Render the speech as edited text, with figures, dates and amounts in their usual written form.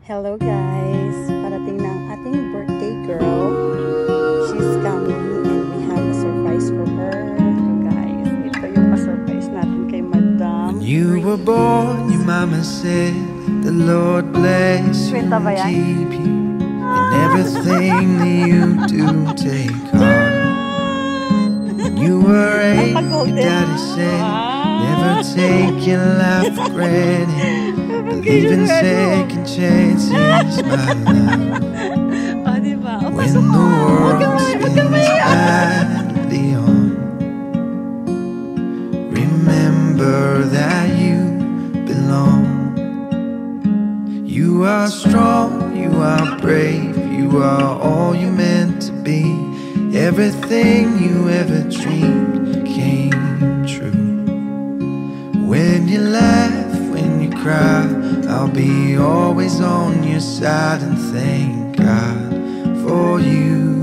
Hello guys! Parating na ang ating birthday girl. She's coming and we have a surprise for her. So guys, ito yung pa-surprise natin kay Madam. When you were born, your mama said, the Lord bless you and keep you. And everything that you do, take heart. When you were 8, your daddy said, never take your life for granted. Believe in second chances, my love. When the world spins badly on, remember that you belong. You are strong, you are brave, you are all you're meant to be. Everything you ever dreamed came true. When you laugh, when you cry, I'll be always on your side, and thank God for you.